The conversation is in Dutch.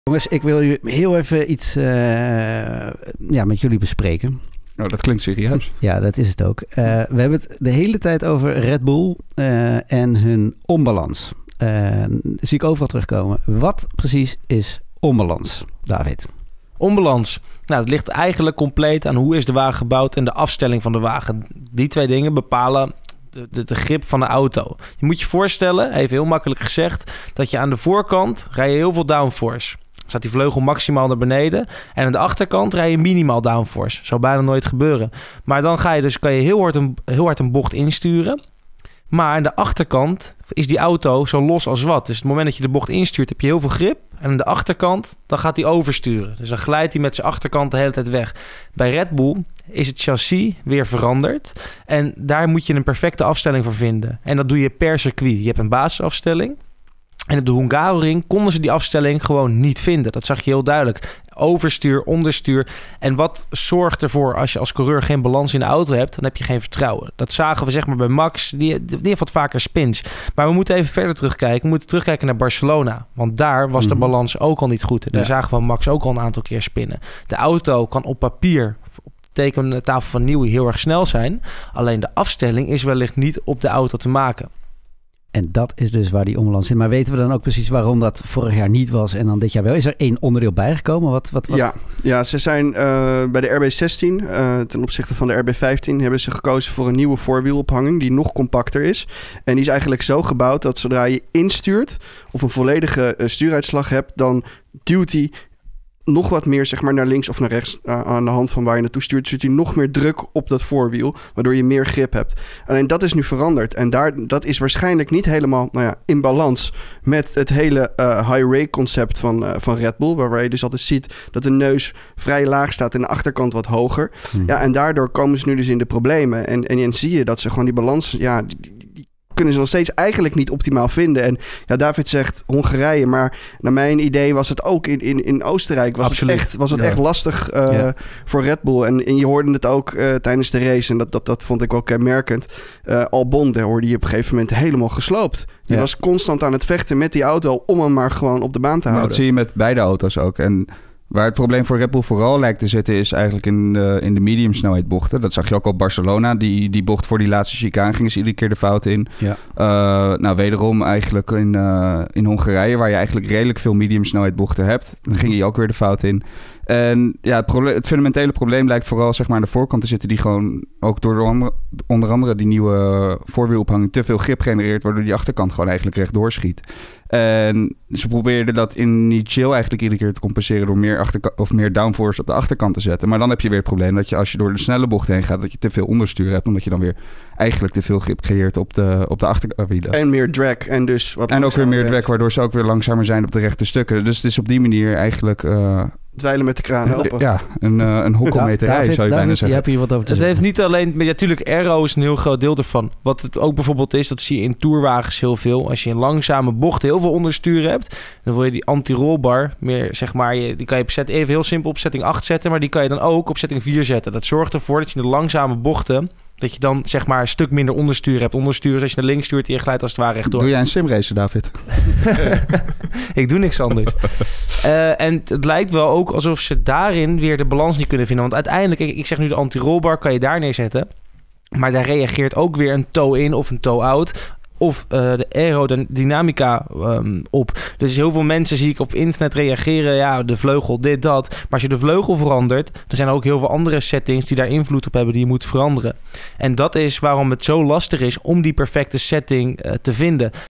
Jongens, ik wil heel even iets met jullie bespreken. Oh, dat klinkt serieus. Ja, dat is het ook. We hebben het de hele tijd over Red Bull en hun onbalans. Zie ik overal terugkomen. Wat precies is onbalans, David? Onbalans. Nou, dat ligt eigenlijk compleet aan hoe is de wagen gebouwd en de afstelling van de wagen. Die twee dingen bepalen de grip van de auto. Je moet je voorstellen, even heel makkelijk gezegd, dat je aan de voorkant rij je heel veel downforce. Staat die vleugel maximaal naar beneden. En aan de achterkant rij je minimaal downforce. Zou bijna nooit gebeuren. Maar dan kan je heel hard een bocht insturen. Maar aan de achterkant is die auto zo los als wat. Dus het moment dat je de bocht instuurt, heb je heel veel grip. En aan de achterkant, dan gaat hij oversturen. Dus dan glijdt hij met zijn achterkant de hele tijd weg. Bij Red Bull is het chassis weer veranderd. En daar moet je een perfecte afstelling voor vinden. En dat doe je per circuit. Je hebt een basisafstelling. En op de Hungaroring konden ze die afstelling gewoon niet vinden. Dat zag je heel duidelijk. Overstuur, onderstuur. En wat zorgt ervoor als je als coureur geen balans in de auto hebt, dan heb je geen vertrouwen. Dat zagen we zeg maar bij Max. Die heeft wat vaker spins. Maar we moeten even verder terugkijken. We moeten terugkijken naar Barcelona. Want daar was de balans ook al niet goed. Daar zagen we Max ook al een aantal keer spinnen. De auto kan op papier, op de tekentafel van Newey, heel erg snel zijn. Alleen de afstelling is wellicht niet op de auto te maken. En dat is dus waar die onbalans zit. Maar weten we dan ook precies waarom dat vorig jaar niet was en dan dit jaar wel? Is er één onderdeel bijgekomen? Wat? Ja, ze zijn bij de RB16 ten opzichte van de RB15 hebben ze gekozen voor een nieuwe voorwielophanging die nog compacter is. En die is eigenlijk zo gebouwd dat zodra je instuurt of een volledige stuuruitslag hebt, dan duwt hij nog wat meer zeg maar naar links of naar rechts aan de hand van waar je naartoe stuurt. Zet hij nog meer druk op dat voorwiel, waardoor je meer grip hebt. Alleen dat is nu veranderd. En dat is waarschijnlijk niet helemaal in balans met het hele high-rake concept van Red Bull. Waar je dus altijd ziet dat de neus vrij laag staat en de achterkant wat hoger. Ja, en daardoor komen ze nu dus in de problemen. En zie je dat ze gewoon die balans, kunnen ze nog steeds eigenlijk niet optimaal vinden. En ja, David zegt Hongarije, maar naar mijn idee was het ook in Oostenrijk. Was het echt lastig voor Red Bull. En je hoorde het ook tijdens de race. En dat vond ik wel kenmerkend. Albon, daar hoorde je op een gegeven moment helemaal gesloopt. Die was constant aan het vechten met die auto om hem maar gewoon op de baan te houden. Dat zie je met beide auto's ook. En waar het probleem voor Red Bull vooral lijkt te zitten is eigenlijk in de medium snelheid bochten. Dat zag je ook al op Barcelona. Die bocht voor die laatste chicane gingen ze iedere keer de fout in. Ja. Wederom eigenlijk in Hongarije, waar je eigenlijk redelijk veel medium snelheid bochten hebt. Dan ging je ook weer de fout in. En ja, het fundamentele probleem lijkt vooral zeg maar aan de voorkant te zitten, die gewoon ook door onder andere die nieuwe voorwielophanging te veel grip genereert, waardoor die achterkant gewoon eigenlijk rechtdoor schiet. En ze probeerden dat initieel eigenlijk iedere keer te compenseren door meer downforce op de achterkant te zetten. Maar dan heb je weer het probleem dat je als je door de snelle bocht heen gaat, dat je te veel onderstuur hebt, omdat je dan weer eigenlijk te veel grip creëert op de achterwielen. En meer drag en dus wat. En ook weer meer drag, waardoor ze ook weer langzamer zijn op de rechte stukken. Dus het is op die manier eigenlijk dweilen met de kraan open. Ja, een hokkelmeterij zou je bijna zeggen. Je hebt hier wat over te zeggen. Het heeft niet alleen, maar natuurlijk aero is een heel groot deel ervan. Wat het ook bijvoorbeeld is, dat zie je in tourwagens heel veel. Als je een langzame bocht heel veel onderstuur hebt, dan wil je die anti-rollbar meer, zeg maar, die kan je even heel simpel op setting 8 zetten, maar die kan je dan ook op setting 4 zetten. Dat zorgt ervoor dat je in de langzame bochten, dat je dan zeg maar een stuk minder onderstuur hebt. Onderstuur is als je naar links stuurt en je glijdt als het ware rechtdoor. Doe jij een simracer, David? Ik doe niks anders. En het lijkt wel ook alsof ze daarin weer de balans niet kunnen vinden. Want uiteindelijk, ik zeg nu de anti-rollbar kan je daar neerzetten. Maar daar reageert ook weer een toe-in of een toe-out of de aerodynamica op. Dus heel veel mensen zie ik op internet reageren, ja, de vleugel, dit, dat. Maar als je de vleugel verandert, dan zijn er ook heel veel andere settings die daar invloed op hebben, die je moet veranderen. En dat is waarom het zo lastig is om die perfecte setting te vinden.